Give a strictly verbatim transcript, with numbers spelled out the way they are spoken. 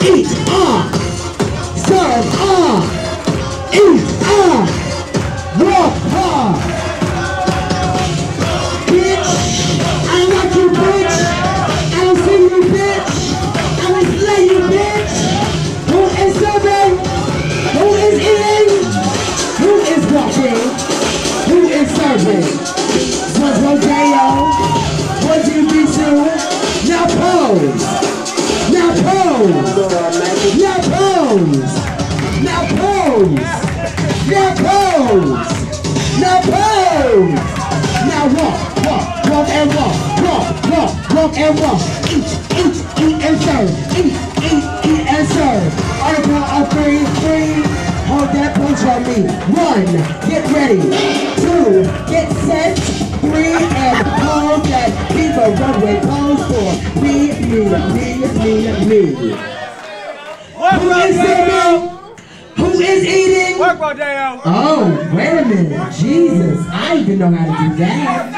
eat, ah, serve, ah, eat, ah, walk, ah. Bitch, I like you, bitch. I don't see you, bitch. I will slay you, bitch. Who is serving? Who is eating? Who is walking? Who is serving? Was Rodeo? Was Evisu? Now pose. Now pose. Now pose. Now pose. Now pose. Now pose. Now walk, walk, walk and walk, walk, walk, walk and walk. Eat, eat, eat and serve. Eat, eat, eat and serve. Article of three, three. Hold that pose for me. One, get ready. Two, get set. Three, and pose that Viva Runway pose for me, me, me, me, me. Who is singing? Who is eating? Work, Rodeo. Oh, wait a minute. Jesus, I even know how to do that.